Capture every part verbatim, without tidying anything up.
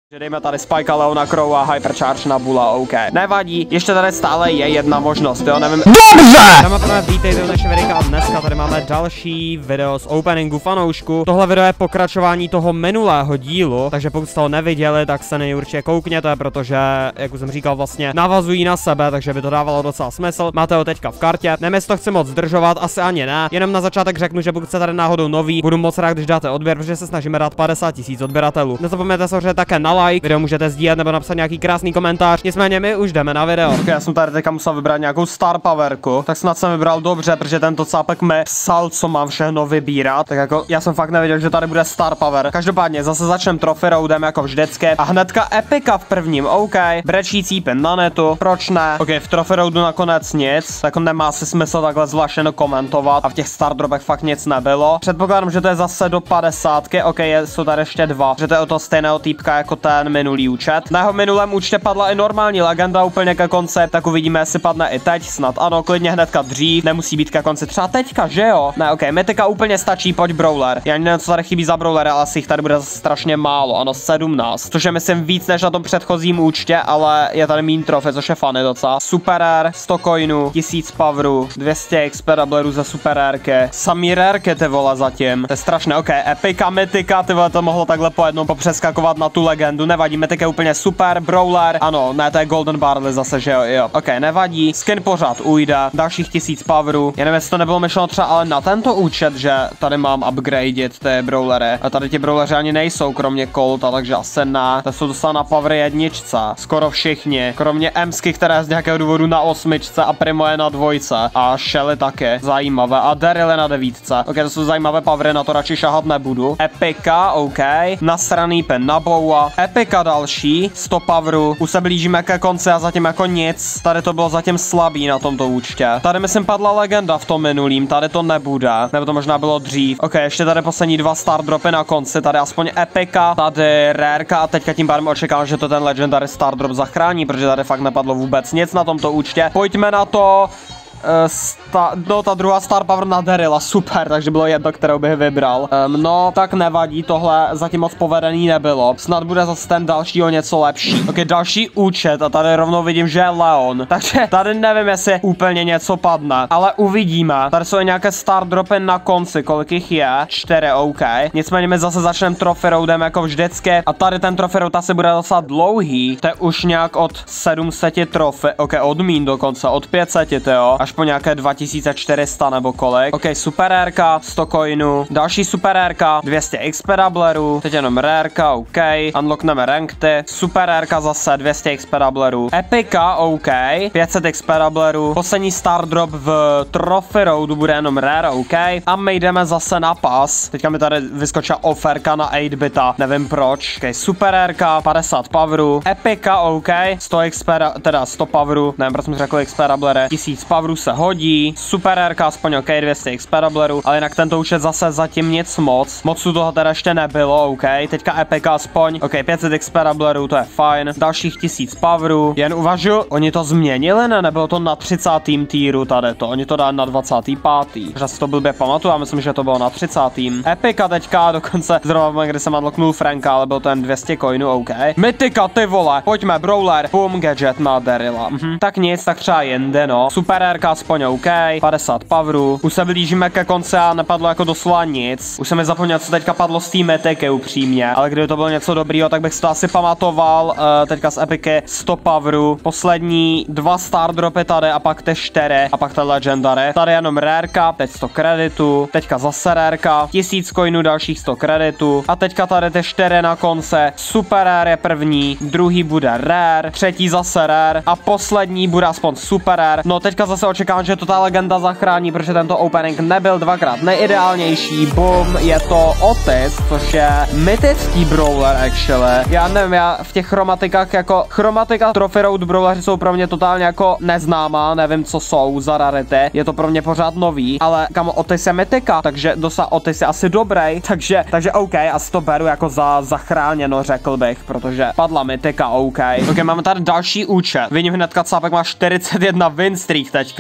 Že dejme tady Spike, Leona, Crow a Hypercharge na Bulla, OK. Nevadí, ještě tady stále je jedna možnost, jo, nevím. Dobře! Dámy a pánové, vítejte u naše videa a dneska tady máme další video z openingu fanoušku. Tohle video je pokračování toho minulého dílu, takže pokud jste ho neviděli, tak se nej určitě koukněte, protože, jak už jsem říkal, vlastně navazují na sebe, takže by to dávalo docela smysl. Máte ho teďka v kartě, nevím, jestli to chci moc zdržovat, asi ani ne. Jenom na začátek řeknu, že pokud jste tady náhodou nový, budu moc rád, když dáte odběr, protože se snažíme dát padesát tisíc odběratelů. Nezapomeňte samozřejmě také na like, video můžete sdílet nebo napsat nějaký krásný komentář. Nicméně my už jdeme na video. Okay, já jsem tady teďka musel vybrat nějakou star powerku, tak snad jsem vybral dobře, protože tento cápek mi psal, co mám všechno vybírat. Tak jako já jsem fakt nevěděl, že tady bude star power. Každopádně zase začneme trophy roadem jako vždycky a hnedka epika v prvním, OK. Brečící pin na netu, proč ne? OK, v trophy roadu nakonec nic, tak nemá si smysl takhle zvláště komentovat a v těch star dropech fakt nic nebylo. Předpokládám, že to je zase do padesátky, OK, jsou tady ještě dva, že to je o to stejného týpka jako ten minulý účet. Na jeho minulém účtě padla i normální legenda úplně ke konci, tak uvidíme, jestli padne i teď, snad ano, klidně hnedka dřív, nemusí být ke konci třeba teďka, že jo? Ne, OK, mytika úplně stačí, pojď brawler. Já nevím, co tady chybí za brawler, ale asi jich tady bude strašně málo, ano, sedmnáct, což je myslím víc než na tom předchozím účtě, ale je tady mín trofy, což je funny docela. Super rare, sto coinů, tisíc powerů, dvě stě X P doublerů za super rarky, samý rarky ty vole zatím, to je strašné, OK, epika, mytika, ty vole, to mohlo takhle po jednom popřeskakovat na tu legendu, nevadí, mytika je úplně super, brawler, ano, ne, to je golden barley zase, že jo, jo, OK, nevadí, skin pořád ujde, dalších tisíc powerů, já nevím, jestli to nebylo myšleno třeba ale na tento účet, že tady mám upgraded ty brawlery, a tady ti brawleři ani nejsou, kromě Colta, takže asi ne, to jsou dostala na power jedničce, skoro všichni, kromě Emsky, které z nějakého důvodu na osmičce a Primo je na dvojce a Shelly taky, zajímavé, a Daryl je na devítce, OK, to jsou zajímavé powery, na to radši šahat nebudu, epika, OK, nasraný pin na Bowa, epika další, sto powerů, už se blížíme ke konci a zatím jako nic, tady to bylo zatím slabý na tomto účtě, tady myslím padla legenda v tom minulým, tady to nebude, nebo to možná bylo dřív, OK, ještě tady poslední dva star dropy na konci, tady aspoň epika, tady rareka a teďka tím pádem očekávám, že to ten legendary star drop zachrání, protože tady fakt nepadlo vůbec nic na tomto účtě, pojďme na to. Uh, sta, no ta druhá star power na Daryla, super, takže bylo jedno, kterou bych vybral. Um, no, tak nevadí, tohle zatím moc povedený nebylo. Snad bude zase ten další o něco lepší. Ok, další účet a tady rovnou vidím, že je Leon. Takže tady nevím, jestli úplně něco padne, ale uvidíme. Tady jsou nějaké star dropy na konci, kolik jich je? čtyři, OK. Nicméně my zase začneme trophy roadem jako vždycky. A tady ten trophy road asi bude docela dlouhý. To je už nějak od sedm set trofy, ok, od mín dokonce, od pět set, jo. Až po nějaké dva tisíce čtyři sta nebo kolik. OK, super rareka, sto coinů, další super rareka, dvě stě X P doublerů, teď jenom rareka, OK, unlockneme rankty, super rareka zase, dvě stě X P doublerů, epika, OK, pět set X P doublerů, poslední star drop v trophy roadu bude jenom rare, OK, a my jdeme zase na pas, teďka mi tady vyskočila oferka na osm bita, nevím proč, OK, super rareka, padesát powerů, epika, OK, sto X P, teda sto powerů, nevím, proč jsem řekl X P doublery, tisíc powerů se hodí, super rarka, aspoň OK, dvě stě X P doublerů, ale jinak tento účet zase zatím nic moc, moc tu toho teda ještě nebylo, OK, teďka epika aspoň, OK, pět set X P doublerů, to je fajn, dalších tisíc powerů, jen uvažuji, oni to změnili, ne, nebylo to na třicátém týru tady to, oni to dali na dvacátém pátém Že si to blbě pamatuju, já myslím, že to bylo na třicátém Epika teďka, dokonce zrovna, kdy jsem unlocknul Franka, ale bylo to jen dvě stě coinů, OK, mytika, ty vole, pojďme, brawler, boom, gadget na Daryla, mhm. Tak nic, tak třeba jinde, no, super rarka aspoň OK, padesát powerů, už se blížíme ke konci a nepadlo jako doslova nic. Už jsem mi zapomněl, co teďka padlo z té mytiky upřímně, ale kdyby to bylo něco dobrýho, tak bych si to asi pamatoval. Uh, teďka z epiky sto powerů, poslední dva star dropy tady a pak ty čtyři a pak ta legendary. Tady jenom rareka, teď sto kreditů, teďka zase rareka, tisíc coinů, dalších sto kreditů a teďka tady ty čtyři na konce. Super rare je první, druhý bude rare, třetí zase rare a poslední bude aspoň super rare. No teďka zase očekávám, že to ta legenda zachrání, protože tento opening nebyl dvakrát nejideálnější. Boom, je to Otis, což je mytický brawler actually. Já nevím, já v těch chromatikách jako chromatika trophy road brawleři jsou pro mě totálně jako neznámá, nevím co jsou za rarity, je to pro mě pořád nový, ale kamo Otis je mytika, takže dosa Otis je asi dobrý, takže, takže OK, asi to beru jako za zachráněno, řekl bych, protože padla mytika, OK. OK, máme tady další účet, vidím hnedka cápek má čtyřicet jedna win streak teďka.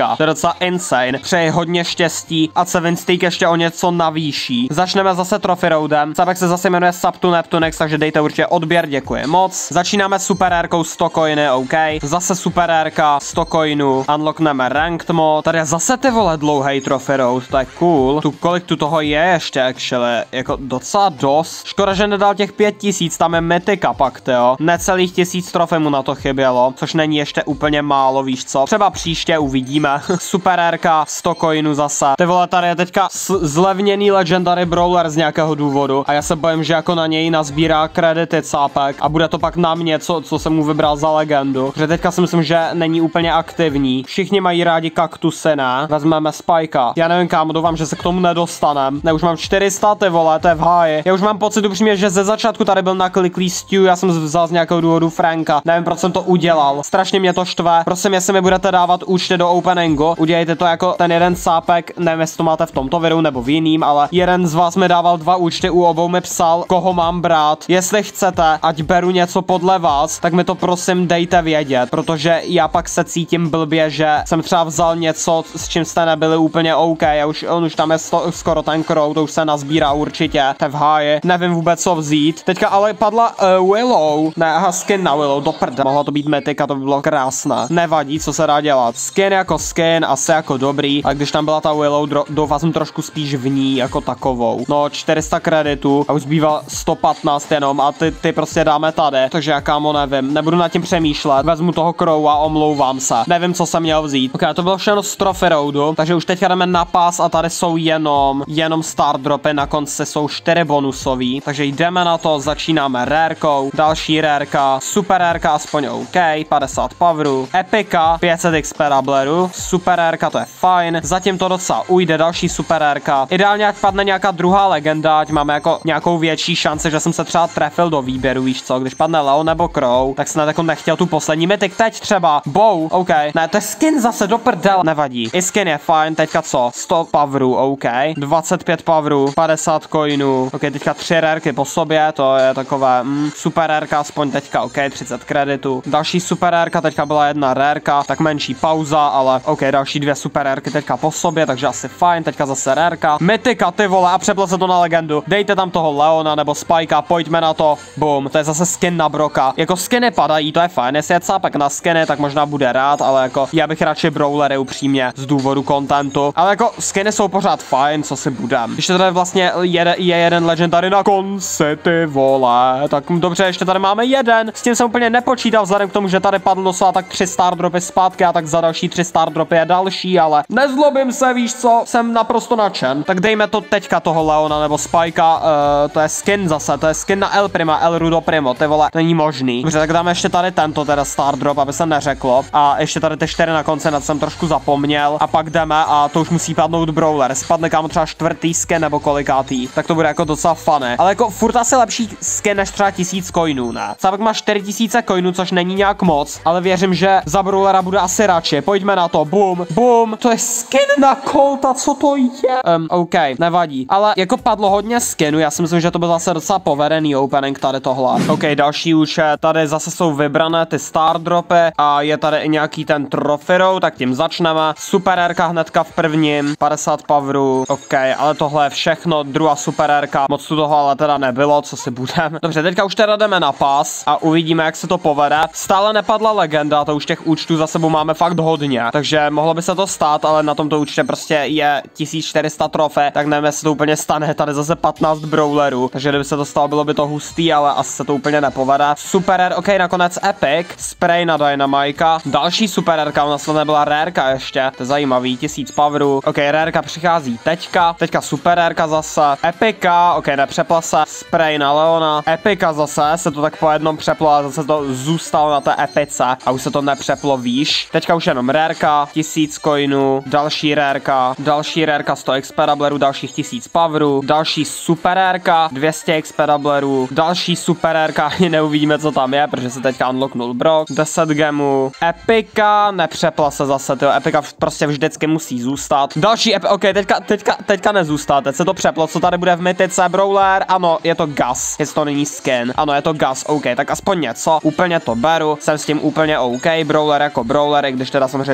Epika. To je docela insane. Přeji hodně štěstí a se Winsteak ještě o něco navýší. Začneme zase Trophy Roadem. Sabek se zase jmenuje Sub to Neptunex, takže dejte určitě odběr, děkuji moc. Začínáme Super Rkou sto coiny, OK. Zase Super Rka, sto coinů. Unlockneme Ranked mod. Tady je zase ty vole dlouhý Trophy Road, to je cool. Tu kolik tu toho je ještě, actually, jako docela dost. Škoda, že nedal těch pět tisíc, tam je Mythika pak, jo. Necelých tisíc trofej mu na to chybělo, což není ještě úplně málo, víš co. Třeba příště uvidíme. Super Rka, sto coinů zase. Ty vole, tady je teďka zlevněný Legendary Brawler z nějakého důvodu a já se bojím, že jako na něj nazbírá kredity cápek a bude to pak na mě, co, co jsem mu vybral za legendu. Protože teďka si myslím, že není úplně aktivní. Všichni mají rádi kaktusy, ne? Vezmeme Spajka. Já nevím kam, doufám, že se k tomu nedostanem. Ne, už mám čtyři sta, ty vole, to je v háji. Já už mám pocit upřímně, že ze začátku tady byl nakliklý Stew, já jsem vzal z nějakého důvodu Franka. Nevím, proč jsem to udělal. Strašně mě to štve. Prosím, jestli mi budete dávat účty do openingu, udělejte to jako ten jeden sápek, nevím, jestli to máte v tomto videu nebo v jiným, ale jeden z vás mi dával dva účty, u obou mi psal, koho mám brát. Jestli chcete, ať beru něco podle vás, tak mi to prosím dejte vědět, protože já pak se cítím blbě, že jsem třeba vzal něco, s čím jste nebyli úplně OK, a už, on už tam je sto, skoro ten crowd, to už se nazbírá určitě, to je v háji, nevím vůbec co vzít. Teďka ale padla uh, Willow, ne, aha, skin na Willow, do prde, mohla to být Mythika, to by bylo krásné. Nevadí, co se dá dělat. Skin jako skin, asi jako dobrý, a když tam byla ta Willow, doufám jsem trošku spíš v ní jako takovou. No, čtyři sta kreditů a už zbývá sto patnáct jenom a ty, ty prostě dáme tady, takže já kámo nevím, nebudu nad tím přemýšlet, vezmu toho Crow a omlouvám se. Nevím, co jsem měl vzít. Ok, to bylo všechno z Trophy Roadu, takže už teďka jdeme na pás a tady jsou jenom, jenom star dropy, na konci jsou čtyři bonusový, takže jdeme na to, začínáme rarkou, další rarka, super rarka aspoň OK, padesát powerů, epika, pět set X P Rableru, super rarka, to je fajn, zatím to docela ujde, další super rarka, ideálně ať padne nějaká druhá legenda, ať máme jako nějakou větší šanci, že jsem se třeba trefil do výběru, víš co, když padne Leon nebo Crow, tak snad jako nechtěl tu poslední mytik, teď třeba, bow, OK, ne, to je skin zase do prdel, nevadí, i skin je fajn, teďka co, sto powerů, OK, dvacet pět powerů, padesát coinů, OK, teďka tři rarky po sobě, to je takové, mm, super rarka, aspoň teďka, OK, třicet kreditů, další super rarka, teďka byla jedna rarka, tak menší pauza, ale OK, další dvě super rarky teďka po sobě, takže asi fajn, teďka zase rarka, mytika, ty vole, a přepl se to na legendu, dejte tam toho Leona nebo Spajka, pojďme na to, boom, to je zase skin na Broka, jako skiny padají, to je fajn, jestli je cápek na skiny, tak možná bude rád, ale jako já bych radši brawlery upřímně z důvodu kontentu, ale jako skiny jsou pořád fajn, co si budem. Ještě tady vlastně je, je jeden legendary na konci, ty vole, tak dobře, ještě tady máme jeden, s tím jsem úplně nepočítal vzhledem k tomu, že tady padlo doslova tak tři star dropy zpátky a tak za další tři star dropy je další, ale nezlobím se, víš co, jsem naprosto nadšen. Tak dejme to teďka toho Leona nebo Spajka, uh, to je skin zase, to je skin na El Prima, El Rudo Primo, ty vole, to není možný. Dobře, tak dáme ještě tady tento teda star drop, aby se neřeklo, a ještě tady ty čtyři na konci, na to jsem trošku zapomněl, a pak jdeme a to už musí padnout brawler, spadne kámo třeba čtvrtý skin nebo kolikátý, tak to bude jako docela funny, ale jako furt asi lepší skin než třeba tisíc coinů, ne? Sápek má čtyři tisíce coinů, což není nějak moc, ale věřím, že za brawlera bude asi radši, pojďme na to, boom, boom, to je skin na Colta, co to je? Um, OK, nevadí, ale jako padlo hodně skinů, já si myslím, že to byl zase docela povedený opening tady tohle. OK, další účet, tady zase jsou vybrané ty star dropy a je tady i nějaký ten trophy road, tak tím začneme. Super rka hnedka v prvním, padesát powerů, OK, ale tohle je všechno, druhá super rka, moc tu toho ale teda nebylo, co si budeme. Dobře, teďka už teda jdeme na pás a uvidíme, jak se to povede. Stále nepadla legenda, to už těch účtů za sebou máme fakt hodně, takže mohlo by se to stát, ale na tomto účtě prostě je tisíc čtyři sta trofy, tak nevím, jestli to úplně stane, tady zase patnáct brawlerů, takže kdyby se to stalo, bylo by to hustý, ale asi se to úplně nepovede. Super rare, OK, nakonec epic, spray na Dynamika, další super rarka, u nás to nebyla rarka ještě, to je zajímavý, tisíc powerů, OK, rarka přichází teďka, teďka super rarka zase, epika, OK, nepřepla se, spray na Leona, epika zase, se to tak po jednom přeplo a zase to zůstalo na té epice a už se to nepřeplo výš, teďka už jenom rarka, tisíc coinů, další rarka, další rarka, sto X P Rableru, dalších tisíc powerů, další super rarka, dvě stě X P Rableru, další super rarka, ani neuvidíme, co tam je, protože se teďka unlocknul Brock, deset gemů, epika, nepřepla se zase, tyjo, epika prostě vždycky musí zůstat, další epika, OK, teďka, teďka, teďka nezůstá, teď se to přeplo, co tady bude v mytice, brawler, ano, je to gas, jestli to není skin, ano, je to gas, OK, tak aspoň něco, úplně to beru, jsem s tím úplně OK, brawler jako brawler, i když teda samozřejmě čím větší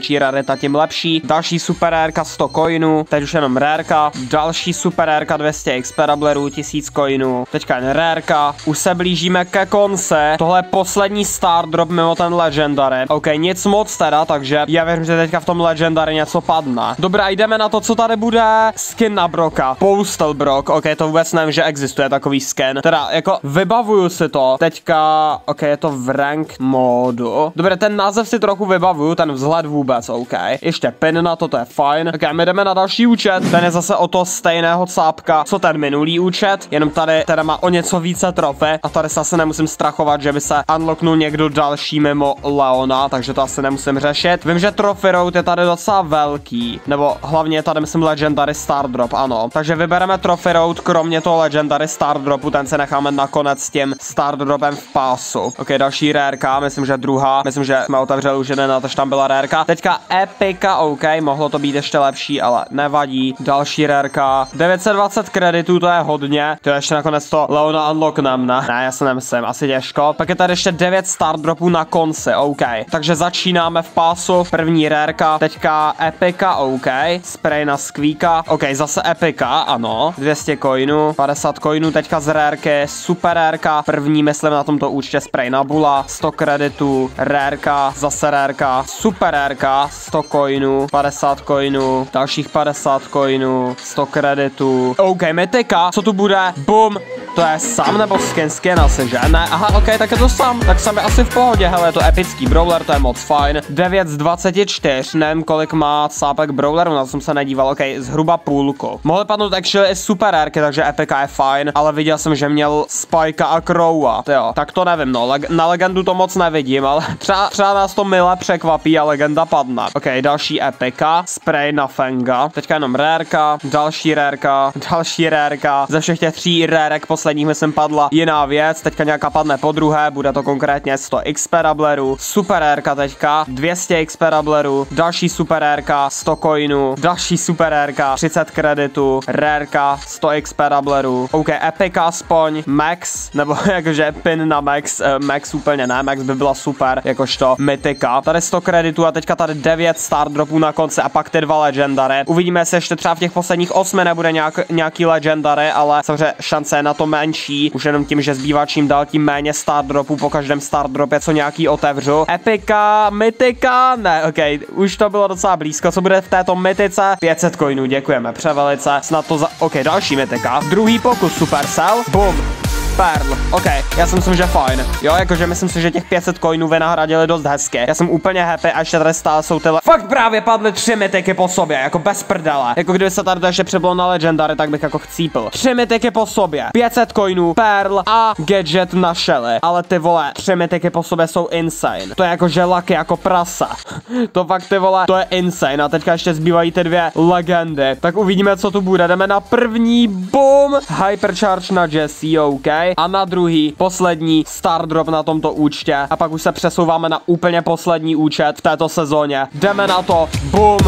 větší rarita, tím lepší. Další super rarka sto coinů, teď už jenom rarka. Další super rarka dvě stě experablerů, tisíc coinů. Teďka jen rarka. Už se blížíme ke konce. Tohle je poslední star drop mimo ten legendary. OK, nic moc teda, takže já věřím, že teďka v tom legendary něco padne. Dobrá, jdeme na to, co tady bude. Skin na Broka. Postal Brock. OK, to vůbec nevím, že existuje takový skin. Teda, jako vybavuju si to. Teďka, OK, je to v rank módu. Dobře, ten název si trochu vybavuju, ten vzhled vůbec, OK. Ještě pin na to, to je fajn. OK, my jdeme na další účet. Ten je zase o to stejného cápka, co ten minulý účet, jenom tady teda má o něco více trofy a tady se asi nemusím strachovat, že by se unlocknul někdo další mimo Leona, takže to asi nemusím řešit. Vím, že trophy road je tady docela velký, nebo hlavně tady myslím Legendary Star Drop, ano. Takže vybereme trophy road, kromě toho Legendary Star Dropu, ten se necháme nakonec s tím Star Dropem v pásu. OK, další rareka, myslím, že druhá, myslím, že jsme otevřeli už jeden, takže tam byla rareka. Teďka epika, OK, mohlo to být ještě lepší, ale nevadí. Další rareka, devět set dvacet kreditů, to je hodně. To je ještě nakonec to Leona unlocknem, ne? Ne, já se nemyslím, asi těžko. Pak je tady ještě devět star dropů na konci, OK. Takže začínáme v pásu, první rareka, teďka epika, OK. Spray na Squeaka, OK, zase epika, ano. dvě stě coinů, padesát coinů, teďka z rarky, super rarka, první myslím na tomto účtě spray na Bula, sto kreditů, rarka, zase rarka, super rarka, sto coinů, padesát coinů, dalších padesát coinů, sto kreditů, OK, mytika, co tu bude, bum, to je sam nebo skin, skin asi, že? Ne, aha, OK, tak je to sam, tak sam je asi v pohodě, hele, je to epický brawler, to je moc fajn, devět z dvaceti čtyř, nevím, kolik má cápek brawlerů, na to jsem se nedíval, OK, zhruba půlku. Mohly padnout actually i super rarky, takže epika je fajn, ale viděl jsem, že měl Spikea a Crowa, jo, tak to nevím, no, leg na legendu to moc nevidím, ale třeba, třeba nás to mile překvapí a legenda padne. OK, další epika, spray na Fenga, teďka jenom rarka, další rarka, další rarka, ze všech těch tří rarek posledních myslím padla jiná věc, teďka nějaká padne po druhé, bude to konkrétně sto experablerů, super rarka teďka, dvě stě experablerů, další super rarka, sto coinů, další super rarka, třicet kreditů, rarka, sto experablerů, OK, epika aspoň, max, nebo jakože pin na max, uh, max úplně ne, max by byla super, jakožto mytika, tady sto kreditů a teďka tady devět star dropů na konci a pak ty dva legendary, uvidíme, jestli ještě třeba v těch posledních osmi nebude nějak, nějaký legendary, ale samozřejmě šance je na to menší, už jenom tím, že zbývá čím dál tím méně star dropů, po každém star dropě co nějaký otevřu. Epika, mytika, ne, OK, už to bylo docela blízko, co bude v této mytice? pět set coinů, děkujeme, převelice, snad to za, OK, další mytika, druhý pokus, Supercell, boom. Perl, OK, já si myslím, že fajn. Jo, jakože myslím si, že těch pět set coinů vynahradili dost hezky. Já jsem úplně happy a ještě tady stále jsou tyhle. Fakt právě padly tři mytiky po sobě, jako bez prdele. Jako kdyby se tady to ještě přebylo na legendary, tak bych jako chcípl. Tři mytiky po sobě, pět set coinů, Perl a gadget na Shelly. Ale ty vole, tři mytiky po sobě jsou insane. To je jako že lucky jako prasa. To fakt ty vole, to je insane. A teďka ještě zbývají ty dvě legendy. Tak uvidíme, co tu bude. Jdeme na první, boom, hypercharge na Jessie, OK. A na druhý, poslední star drop na tomto účtě. A pak už se přesouváme na úplně poslední účet v této sezóně. Jdeme na to, boom.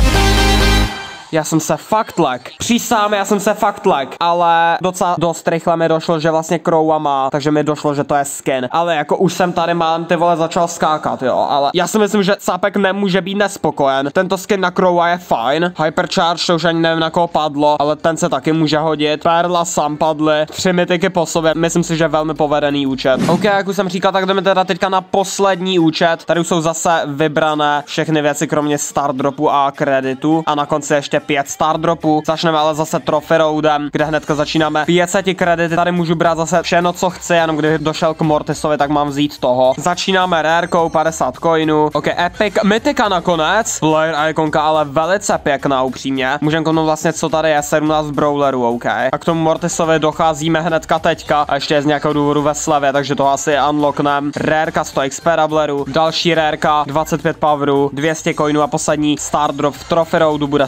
Já jsem se fakt lek. Přísám, já jsem se fakt lek. Ale docela dost rychle mi došlo, že vlastně Crowa má, takže mi došlo, že to je skin. Ale jako už jsem tady málem ty vole začal skákat, jo. Ale já si myslím, že cápek nemůže být nespokojen. Tento skin na Crowa je fajn. Hypercharge, to už ani nevím na koho padlo, ale ten se taky může hodit. Perla sam padly. Tři mytiky po sobě. Myslím si, že velmi povedený účet. OK, jak už jsem říkal, tak jdeme teda teďka na poslední účet. Tady už jsou zase vybrané všechny věci, kromě star dropu a kreditu. A na konci ještě pět star dropů. Začneme ale zase trophy roadem, kde hnedka začínáme pět set kredity. Tady můžu brát zase všechno, co chci, jenom když došel k Mortisovi, tak mám vzít toho. Začínáme rarkou, padesát coinů. OK, epic, mytika nakonec. Player ikonka, ale velice pěkná, upřímně. Můžeme kouknout vlastně, co tady je, sedmnáct brawlerů, OK. A k tomu Mortisovi docházíme hnedka teďka a ještě je z nějakého důvodu ve slevě, takže to asi unlocknem. Rareka sto experablerů, další rareka, dvacet pět powerů, dvě stě coinů a poslední star drop v trophy roadu bude super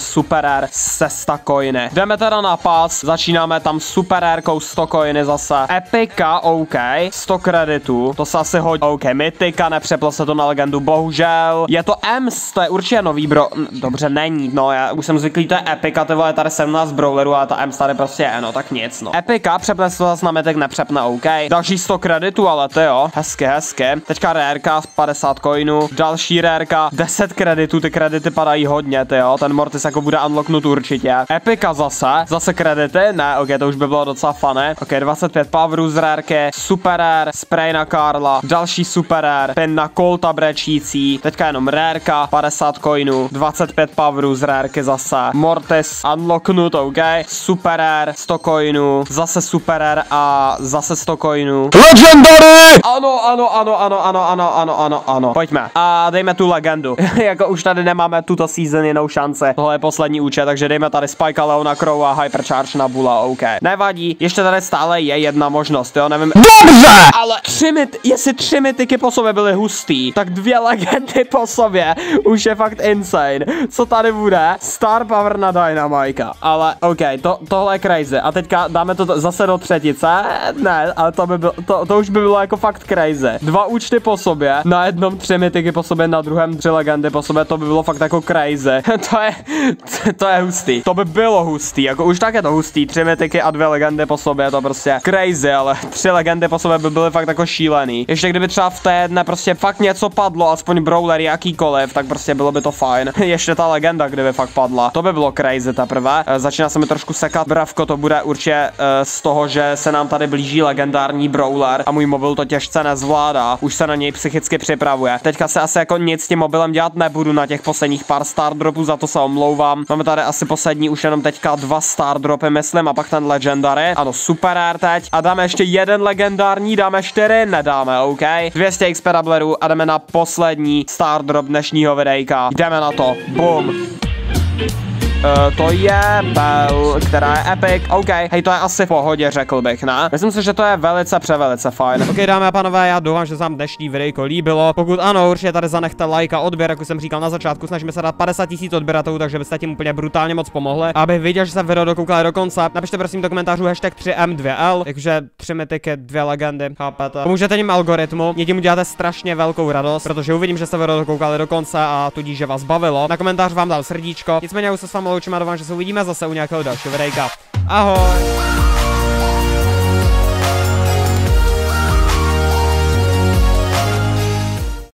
super rare se sto coiny. Jdeme teda na pas, začínáme tam super rarkou sto coiny zase. Epika, OK, sto kreditů, to se asi hodí. OK, mytika, nepřeplo se to na legendu, bohužel. Je to Ems, to je určitě nový bro... Dobře, není, no, já už jsem zvyklý, to je Epika, ty vole, tady sedmnáct brawlerů a ta Ems tady prostě je, no, tak nic, no. Epika, přepne se to zase na mytik, nepřepne, OK. Další sto kreditů, ale ty jo, hezky, hezky. Teďka rareka, padesát coinů, další rareka, deset kreditů, ty kredity padají hodně, ty jo, ten Mortis jako bude unlocknut určitě. Epika zase, zase kredity, ne, OK, to už by bylo docela funny. OK, dvacet pět powerů z rarky, super rare, spray na Karla, další super rare, pin na Colta brečící, teďka jenom rareka, padesát coinů, dvacet pět powerů z rarky zase, Mortis unlocknut, OK, super rare, sto coinů, zase super rare a zase sto coinů. Legendary! Ano, ano, ano, ano, ano, ano, ano, ano, ano. Pojďme. A dejme tu legendu. Jako už tady nemáme tuto season jinou šanci. Tohle je poslední účet, takže dejme tady Spike, Leona, Crow a Hypercharge na Bula, OK. Nevadí, ještě tady stále je jedna možnost, jo, nevím. Dobře! Ale tři mit, jestli tři mytiky po sobě byly hustý, tak dvě legendy po sobě už je fakt insane. Co tady bude? Star Power na Dynamika. Ale OK, to, tohle je crazy. A teďka dáme to zase do třetice. Ne, ale to by bylo, to, to už by bylo jako fakt crazy. Dva účty po sobě, na jednom tři mytiky po sobě, na druhém tři legendy po sobě, to by bylo fakt jako crazy. to je, to je hustý. To by bylo hustý, jako už tak je to hustý. Tři mytiky a dvě legendy po sobě, to prostě crazy, ale tři legendy po sobě by byly fakt jako šílený. Ještě kdyby třeba v té jedné prostě fakt něco padlo, aspoň brawler jakýkoliv, tak prostě bylo by to fajn. Ještě ta legenda, kdyby fakt padla, to by bylo crazy teprve. E, začíná se mi trošku sekat bravko, to bude určitě e, z toho, že se nám tady blíží legendární brawler a můj mobil to těžce nezvládá. Už se na něj psychicky připravuje. Teďka se asi jako nic s tím mobilem dělat nebudu na těch posledních pár star dropů, za to se omlouvám. Máme tady asi poslední už jenom teďka dva star dropy, myslím, a pak ten legendary. Ano, super rare teď. A dáme ještě jeden legendární, dáme čtyři, nedáme, OK. dvě stě X P doublerů a jdeme na poslední star drop dnešního videjka. Jdeme na to. Boom. Uh, to je Bell, která je epic, OK, hej, to je asi v pohodě, řekl bych, ne? Myslím si, že to je velice, převelice fajn. OK, dámy a pánové, já doufám, že se vám dnešní videjko líbilo. Pokud ano, určitě tady zanechte like a odběr, jak už jsem říkal na začátku, snažíme se dát padesát tisíc odběratelů, takže byste tím úplně brutálně moc pomohli. Aby viděl, že se video dokoukali do konce, napište prosím do komentářů hashtag tři M dva L, takže tři mytiky, dvě legendy, chápete? Pomůžete tím algoritmu, mě tím uděláte strašně velkou radost, protože uvidím, že jste video dokoukali do konce a tudíž, že vás bavilo. Na komentář vám dal srdíčko. Nicméně už se s vámi loučím a doufám, že se uvidíme zase u nějakého dalšího videjka. Ahoj!